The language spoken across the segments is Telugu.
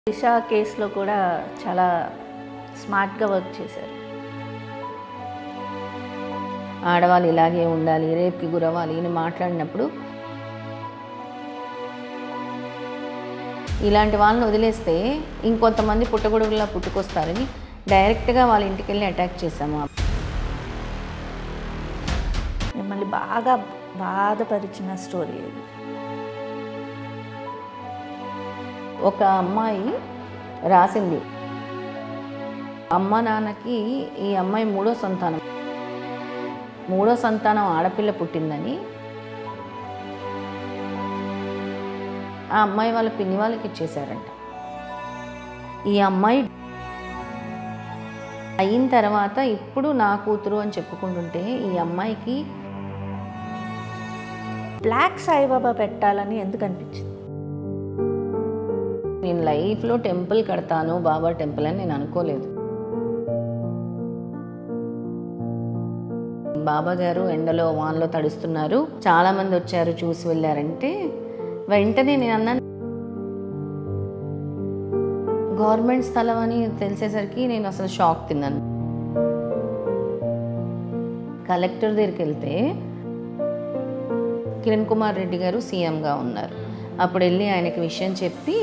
దిశ కేసులో కూడా చాలా స్మార్ట్గా వర్క్ చేశారు. ఆడవాళ్ళు ఇలాగే ఉండాలి, రేపుకి గురవ్వాలి అని మాట్లాడినప్పుడు ఇలాంటి వాళ్ళని వదిలేస్తే ఇంకొంతమంది పుట్టగొడుగులా పుట్టుకొస్తారని డైరెక్ట్గా వాళ్ళ ఇంటికి వెళ్ళి అటాక్ చేశాము. మిమ్మల్ని బాగా బాధపరిచిన స్టోరీ ఇది. ఒక అమ్మాయి రాసింది, అమ్మ నాన్నకి ఈ అమ్మాయి మూడో సంతానం ఆడపిల్ల పుట్టిందని ఆ అమ్మాయి వాళ్ళ పిన్ని వాళ్ళకి ఇచ్చేశారంట. ఈ అమ్మాయి అయిన తర్వాత ఇప్పుడు నా కూతురు అని చెప్పుకుంటుంటే ఈ అమ్మాయికి బ్లాక్ సాయిబాబా పెట్టాలని ఎందుకు అనిపించింది? నేను లైఫ్లో టెంపుల్ కడతాను, బాబా టెంపుల్ అని నేను అనుకోలేదు. బాబా గారు ఎండలో వానలో తడుస్తున్నారు, చాలామంది వచ్చారు చూసి వెళ్ళారంటే వెంటనే నేను అన్నాను, గవర్నమెంట్ స్థలం అని తెలిసేసరికి నేను అసలు షాక్ తిన్నాను. కలెక్టర్ దగ్గరికి వెళ్తే కిరణ్ కుమార్ రెడ్డి గారు సీఎంగా ఉన్నారు. అప్పుడు వెళ్ళి ఆయనకి విషయం చెప్పి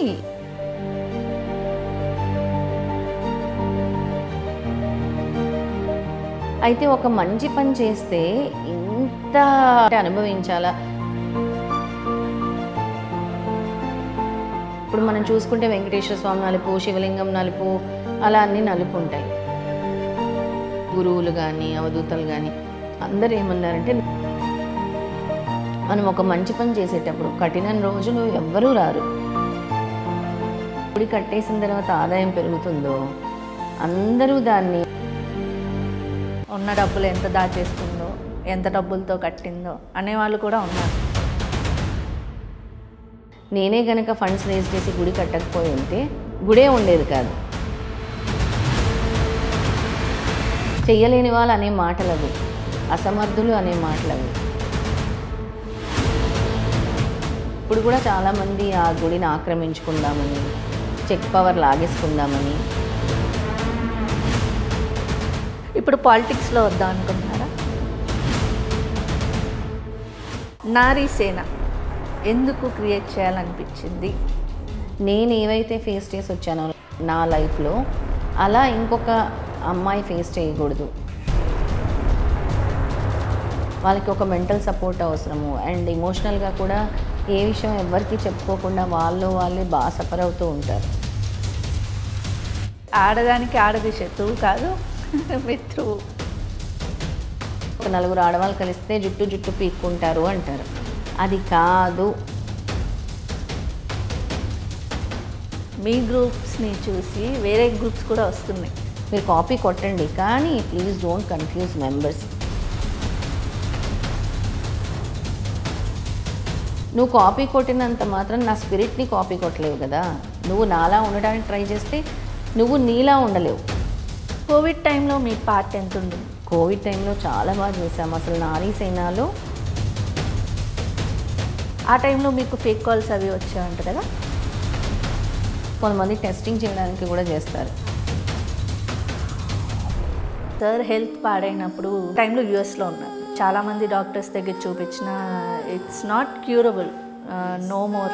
అయితే ఒక మంచి పని చేస్తే ఇంత అనుభవించాలా? ఇప్పుడు మనం చూసుకుంటే వెంకటేశ్వర స్వామి నలుపు, శివలింగం నలుపు, అలా అన్నీ నలుపు ఉంటాయి. గురువులు కానీ అవధూతలు కానీ అందరూ ఏమన్నారంటే, మనం ఒక మంచి పని చేసేటప్పుడు కఠిన రోజులు ఎవ్వరూ రారు. గుడి కట్టేసిన తర్వాత ఆదాయం పెరుగుతుందో అందరూ దాన్ని ఉన్న డబ్బులు ఎంత దాచేస్తుందో, ఎంత డబ్బులతో కట్టిందో అనేవాళ్ళు కూడా ఉన్నారు. నేనే కనుక ఫండ్స్ రేజ్ చేసి గుడి కట్టకపోయి ఉంటే గుడే ఉండేది కాదు. చెయ్యలేని వాళ్ళు అనే మాటలు అవి, అసమర్థులు అనే మాటలు అవి. ఇప్పుడు కూడా చాలామంది ఆ గుడిని ఆక్రమించుకుందామని, చెక్ పవర్ లాగేసుకుందామని. ఇప్పుడు పాలిటిక్స్లో వద్దాం అనుకుంటున్నారా? నారీసేన ఎందుకు క్రియేట్ చేయాలనిపించింది? నేను ఏవైతే ఫేస్ చేసి వచ్చానో నా లైఫ్లో అలా ఇంకొక అమ్మాయి ఫేస్ చేయకూడదు. వాళ్ళకి ఒక మెంటల్ సపోర్ట్ అవసరము, అండ్ ఎమోషనల్గా కూడా ఏ విషయం ఎవరికి చెప్పుకోకుండా వాళ్ళే బాగా సఫర్ అవుతూ ఉంటారు. ఆడదానికి ఆడది శత్రువు కాదు, మిత్రువు. ఒక నలుగురు ఆడవాళ్ళు కలిస్తే జుట్టు పీక్కుంటారు అంటారు, అది కాదు. మీ గ్రూప్స్ని చూసి వేరే గ్రూప్స్ కూడా వస్తున్నాయి. మీరు కాపీ కొట్టండి, కానీ ప్లీజ్ డోంట్ కన్ఫ్యూజ్ మెంబర్స్. నువ్వు కాపీ కొట్టినంత మాత్రం నా స్పిరిట్ని కాపీ కొట్టలేవు కదా. నువ్వు నాలా ఉండడానికి ట్రై చేస్తే నువ్వు నీలా ఉండలేవు. కోవిడ్ టైంలో మీ పార్ట్ ఎంత ఉంది? కోవిడ్ టైంలో చాలా బాగా చేశాము. అసలు నారీసేనలో ఆ టైంలో మీకు ఫేక్ కాల్స్ అవి వచ్చాయంట కదా. కొంతమంది టెస్టింగ్ చేయడానికి కూడా చేస్తారు. సార్ హెల్త్ పాడైనప్పుడు టైంలో యూఎస్లో ఉన్నారు. చాలామంది డాక్టర్స్ దగ్గర చూపించిన it's not curable, no more.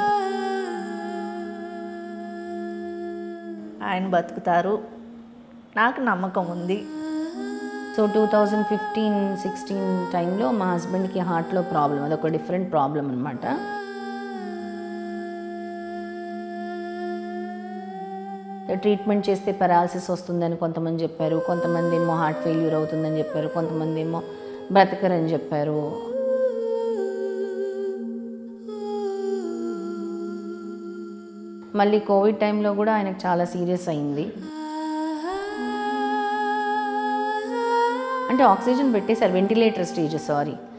ఆయన బతుకుతారు, నాకు నమ్మకం ఉంది. సో 2015-16 టైంలో మా హస్బెండ్కి హార్ట్లో ప్రాబ్లం, అదొక డిఫరెంట్ ప్రాబ్లం అనమాట. ట్రీట్మెంట్ చేస్తే పెరాలసిస్ వస్తుందని కొంతమంది చెప్పారు, కొంతమంది ఏమో హార్ట్ ఫెయిల్యూర్ అవుతుందని చెప్పారు, కొంతమంది ఏమో బ్రతకరని చెప్పారు. మళ్ళీ కోవిడ్ టైంలో కూడా ఆయనకు చాలా సీరియస్ అయింది. అంటే ఆక్సిజన్ పెట్టేశారు, వెంటిలేటర్ స్టేజ్, సారీ